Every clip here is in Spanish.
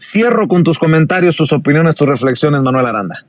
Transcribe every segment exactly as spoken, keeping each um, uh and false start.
Cierro con tus comentarios, tus opiniones, tus reflexiones, Manuel Aranda.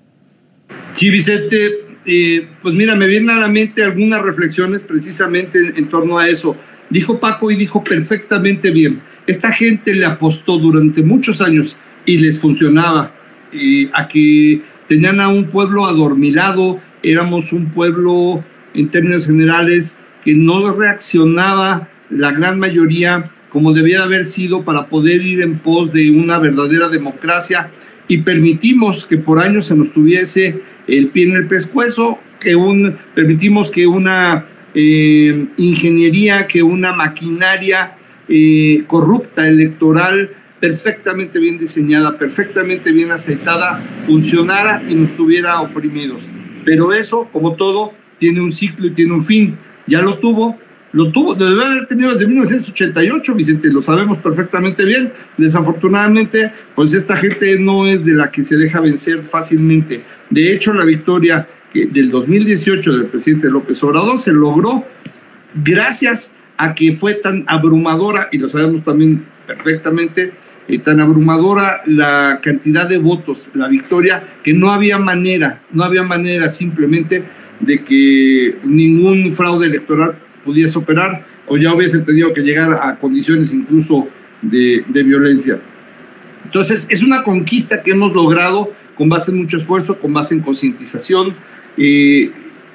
Sí, Vicente, eh, pues mira, me vienen a la mente algunas reflexiones precisamente en, en torno a eso. Dijo Paco y dijo perfectamente bien. Esta gente le apostó durante muchos años y les funcionaba, eh, a que tenían a un pueblo adormilado, éramos un pueblo en términos generales que no reaccionaba la gran mayoría como debía de haber sido para poder ir en pos de una verdadera democracia, y permitimos que por años se nos tuviese el pie en el pescuezo, que un, permitimos que una eh, ingeniería, que una maquinaria eh, corrupta electoral perfectamente bien diseñada, perfectamente bien aceitada, funcionara y nos tuviera oprimidos. Pero eso, como todo, tiene un ciclo y tiene un fin. Ya lo tuvo, lo tuvo, debe haber tenido desde mil novecientos ochenta y ocho, Vicente, lo sabemos perfectamente bien. Desafortunadamente, pues esta gente no es de la que se deja vencer fácilmente. De hecho, la victoria que del dos mil dieciocho del presidente López Obrador se logró gracias a que fue tan abrumadora, y lo sabemos también perfectamente, eh, tan abrumadora la cantidad de votos, la victoria, que no había manera, no había manera simplemente de que ningún fraude electoral pudiese operar, o ya hubiese tenido que llegar a condiciones incluso de, de violencia. Entonces, es una conquista que hemos logrado con base en mucho esfuerzo, con base en concientización, eh,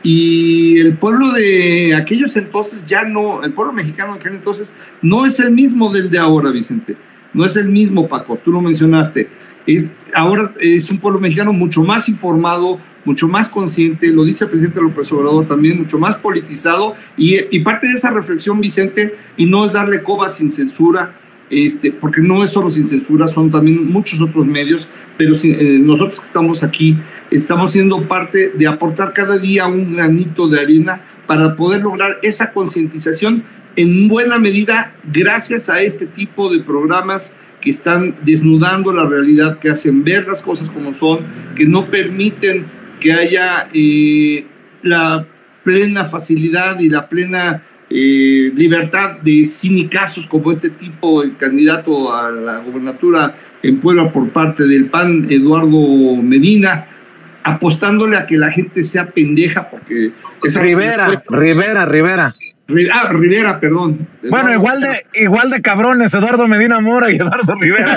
y el pueblo de aquellos entonces ya no, el pueblo mexicano de aquel entonces no es el mismo del de ahora, Vicente, no es el mismo, Paco, tú lo mencionaste. Es, ahora es un pueblo mexicano mucho más informado, mucho más consciente, lo dice el presidente López Obrador también, mucho más politizado, y, y parte de esa reflexión, Vicente, y no es darle coba sin censura, este, porque no es solo sin censura, son también muchos otros medios, pero si, eh, nosotros que estamos aquí estamos siendo parte de aportar cada día un granito de arena para poder lograr esa concientización en buena medida gracias a este tipo de programas que están desnudando la realidad, que hacen ver las cosas como son, que no permiten que haya eh, la plena facilidad y la plena eh, libertad de cinicazos como este tipo, el candidato a la gobernatura en Puebla por parte del P A N, Eduardo Medina, apostándole a que la gente sea pendeja, porque... Es Rivera, Rivera, Rivera. Ah, Rivera, perdón. Bueno, Eduardo, igual de igual de cabrones, Eduardo Medina Mora y Eduardo Rivera.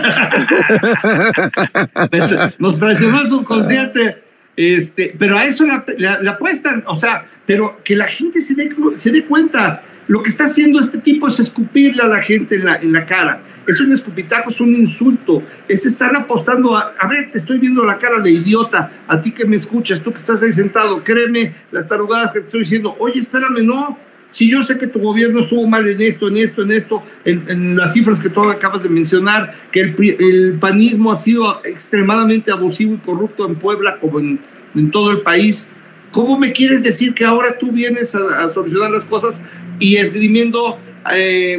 Nos traicionó el subconsciente. Este, pero a eso le apuestan, o sea, pero que la gente se dé, se dé cuenta. Lo que está haciendo este tipo es escupirle a la gente en la, en la cara. Es un escupitajo, es un insulto. Es estar apostando a, a ver, te estoy viendo la cara de idiota, a ti que me escuchas, tú que estás ahí sentado, créeme las tarugadas que te estoy diciendo. Oye, espérame, no. Si yo sé que tu gobierno estuvo mal en esto, en esto, en esto, en, en las cifras que tú acabas de mencionar, que el, el panismo ha sido extremadamente abusivo y corrupto en Puebla como en, en todo el país, ¿cómo me quieres decir que ahora tú vienes a, a solucionar las cosas y esgrimiendo eh,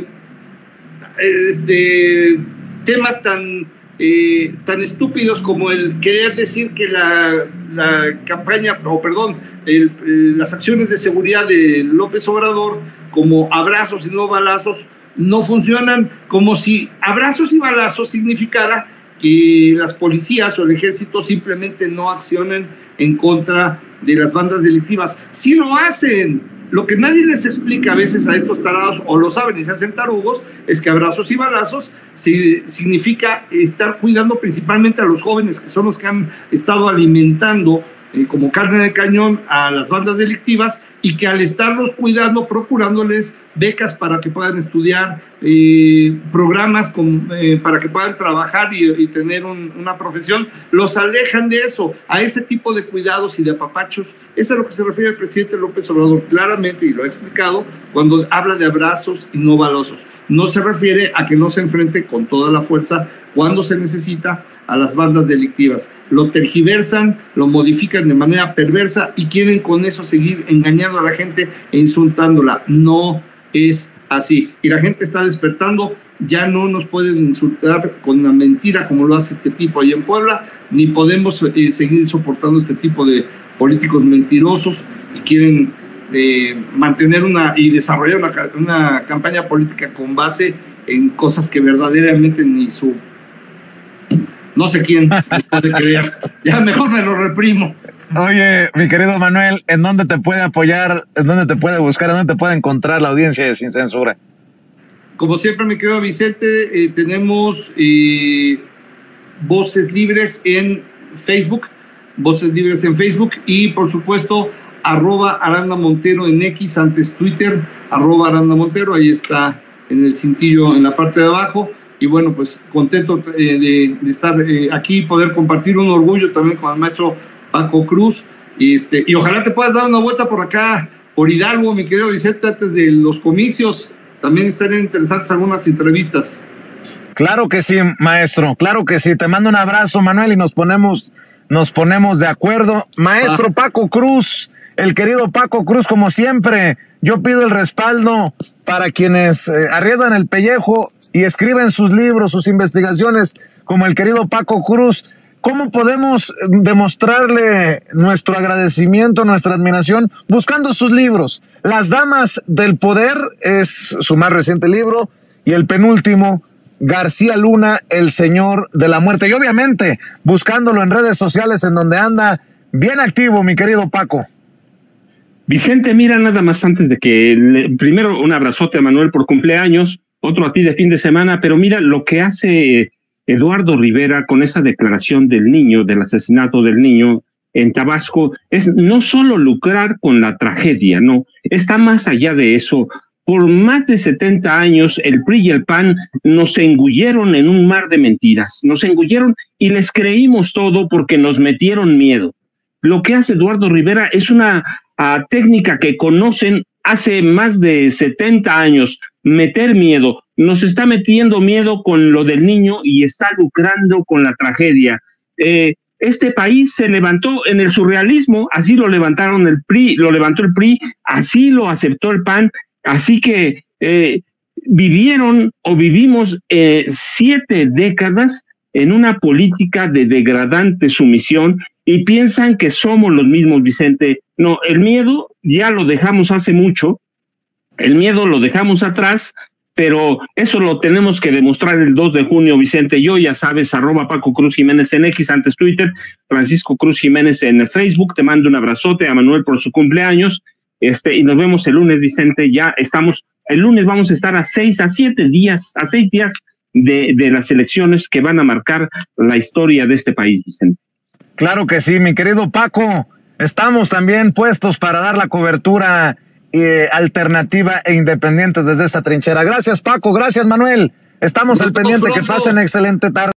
este, temas tan, eh, tan estúpidos como el querer decir que la, la campaña, o perdón, el, el, las acciones de seguridad de López Obrador, como abrazos y no balazos, no funcionan, como si abrazos y balazos significara que las policías o el ejército simplemente no accionen en contra de las bandas delictivas? Sí lo hacen. Lo que nadie les explica a veces a estos tarados, o lo saben y se hacen tarugos, es que abrazos y balazos sí, significa estar cuidando principalmente a los jóvenes, que son los que han estado alimentando eh, como carne de cañón a las bandas delictivas, y que al estarlos cuidando, procurándoles becas para que puedan estudiar, eh, programas con, eh, para que puedan trabajar y, y tener un, una profesión, los alejan de eso, a ese tipo de cuidados y de apapachos. Eso es a lo que se refiere el presidente López Obrador claramente, y lo ha explicado cuando habla de abrazos y no balazos. No se refiere a que no se enfrente con toda la fuerza cuando se necesita a las bandas delictivas. Lo tergiversan, lo modifican de manera perversa y quieren con eso seguir engañando a la gente e insultándola. No es así. Y la gente está despertando. Ya no nos pueden insultar con una mentira como lo hace este tipo allá en Puebla, ni podemos eh, seguir soportando este tipo de políticos mentirosos y quieren eh, mantener una y desarrollar una, una campaña política con base en cosas que verdaderamente ni su no sé quién puede creer. Ya mejor me lo reprimo. Oye, mi querido Manuel, ¿en dónde te puede apoyar? ¿En dónde te puede buscar? ¿En dónde te puede encontrar la audiencia de Sin Censura? Como siempre, mi querido Vicente, eh, tenemos eh, Voces Libres en Facebook, Voces Libres en Facebook y, por supuesto, arroba Aranda Montero en X, antes Twitter, arroba Aranda Montero, ahí está en el cintillo en la parte de abajo. Y bueno, pues contento eh, de, de estar eh, aquí, poder compartir un orgullo también con el maestro Paco Cruz, y, este, y ojalá te puedas dar una vuelta por acá, por Hidalgo, mi querido Vicente, antes de los comicios. También estarían interesantes algunas entrevistas. Claro que sí, maestro, claro que sí. Te mando un abrazo, Manuel, y nos ponemos, nos ponemos de acuerdo. Maestro ah. Paco Cruz, el querido Paco Cruz, como siempre, yo pido el respaldo para quienes eh, arriesgan el pellejo y escriben sus libros, sus investigaciones, como el querido Paco Cruz. ¿Cómo podemos demostrarle nuestro agradecimiento, nuestra admiración? Buscando sus libros. Las Damas del Poder es su más reciente libro, y el penúltimo, García Luna, el Señor de la Muerte. Y obviamente buscándolo en redes sociales, en donde anda bien activo, mi querido Paco. Vicente, mira, nada más antes de que... Le, primero un abrazote a Manuel por cumpleaños, otro a ti de fin de semana, pero mira lo que hace Eduardo Rivera con esa declaración del niño, del asesinato del niño en Tabasco, es no solo lucrar con la tragedia, no, está más allá de eso. Por más de setenta años, el P R I y el P A N nos engulleron en un mar de mentiras, nos engulleron y les creímos todo porque nos metieron miedo. Lo que hace Eduardo Rivera es una uh, técnica que conocen hace más de setenta años, meter miedo. Nos está metiendo miedo con lo del niño y está lucrando con la tragedia. Eh, este país se levantó en el surrealismo, así lo levantaron el P R I, lo levantó el P R I, así lo aceptó el P A N, así que eh, vivieron o vivimos eh, siete décadas en una política de degradante sumisión y piensan que somos los mismos, Vicente. No, el miedo ya lo dejamos hace mucho, el miedo lo dejamos atrás, pero eso lo tenemos que demostrar el dos de junio, Vicente. Yo, ya sabes, arroba Paco Cruz Jiménez en X, antes Twitter, Francisco Cruz Jiménez en Facebook. Te mando un abrazote a Manuel por su cumpleaños, este, y nos vemos el lunes, Vicente. Ya estamos, el lunes vamos a estar a seis, a siete días, a seis días de, de las elecciones que van a marcar la historia de este país, Vicente. Claro que sí, mi querido Paco. Estamos también puestos para dar la cobertura eh, alternativa e independiente desde esta trinchera. Gracias, Paco. Gracias, Manuel. Estamos al pendiente. Que pasen excelente tarde.